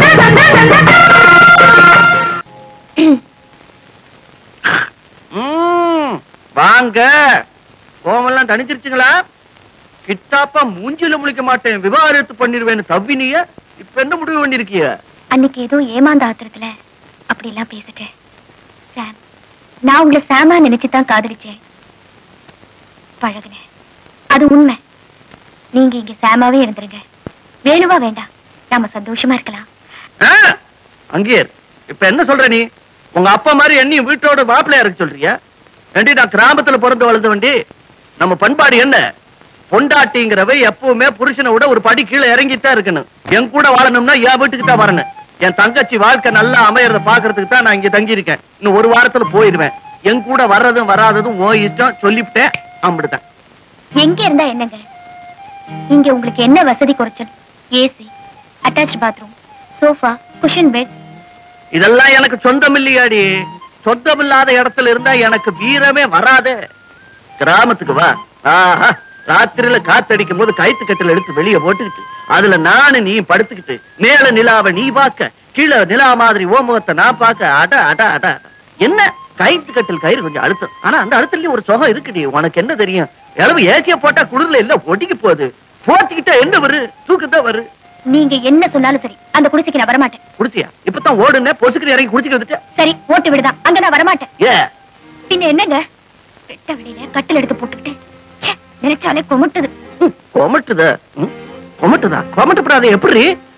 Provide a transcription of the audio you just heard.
வாங்க. கோவமெல்லாம் தனிச்சிருச்சுங்களா? கிட்டாப்பா மூஞ்சில முழிக்க மாட்டேன், விவாகரத்து பண்ணிருவேன்னு தவ்வினிய. இப்ப என்ன முடிவு பண்ணிருக்கிய? அன்னைக்கு ஏதோ ஏமாந்த ஆத்திரத்துல அப்படி எல்லாம் பேசிட்டேன். சாம், நான் உங்களை சாமா நினைச்சுதான் காதலிச்சேன், பழகுனேன். அது உண்மை. நீங்க இங்க சாமாவே இருந்துருங்க, வேணுவா வேண்டாம், நாம சந்தோஷமா இருக்கலாம். அங்கேயே இப்ப என்ன சொல்ற நீ? உங்க அப்பா மாதிரி என்னையும் வீட்டோட மாப்பிள்ளையா இருக்க சொல்றியா? ஏண்டி, நான் கிராமத்துல பிறந்து வளர்ந்த வண்டி. நம்ம பண்பாடு என்ன? பொண்டாட்டிங்கிறவை எப்பவுமே புருஷனை விட ஒரு படி கீழே இறங்கித்தான் இருக்கணும். என் கூட வாழணும்னா என் வீட்டுக்கு தான் வரணும். என் தங்கச்சி வாழ்க்கை நல்லா அமையறத பாக்குறதுக்கு தான் நான் இங்க தங்கி இருக்கேன். இன்னும் ஒரு வாரத்துல போயிடுவேன். என் கூட வர்றதும் வராததும் ஓ இஷ்டம், சொல்லிவிட்டேன். அம்பிடுதான். எங்க இருந்தா என்னங்க, இங்க உங்களுக்கு என்ன வசதி குறைச்சல்? AC, attach bathroom, sofa, cushion bed. இதெல்லாம் எனக்கு சொந்தம் இல்லையாடி. சொந்தம் இல்லாத இடத்துல இருந்தா எனக்கு வீரமே வராது. கிராமத்துக்கு வா. ஆஹா, ராத்திரியில காத்தடிக்கும் போது கைத்து கட்டில எடுத்து வெளியே போட்டுக்கிட்டு அதுல நானு நீ படுத்துக்கிட்டு மேல நிலாவை நீ பாக்க, கீழே நிலா மாதிரி ஓமுகத்தை நான் பாக்க. அட அட அட, என்ன கைத்து கட்டில் கயிறு கொஞ்சம் அழுத்தம். ஆனா அந்த அழுத்தலையும் ஒரு சுகம் இருக்குடி. உனக்கு என்ன தெரியும்? எளவு ஏசிய போட்டா குளிர்ல இல்ல ஒட்டிக்கு போகுது. போட்டிக்கிட்டா என்ன வரு? தூக்கத்தான் வரு. நீங்க என்ன சொன்னாலும் சரி, அந்த குடிசைக்கு நான் வரமாட்டேன். குடிசியா? இப்பதான் ஓடுன பொசுக்கு இறங்கி குடிச்சுட்டு வந்துட்டேன். சரி, ஓட்டு விடுதான், அங்க நான் வரமாட்டேன். ஏ பின்ன என்னங்க, வெட்ட வெளியில கட்டில் எடுத்து போட்டுக்கிட்டு நினைச்சாலே கொமட்டுது. கொமட்டுதா? கொமட்டுதா? கொமட்டப்படாது எப்படி?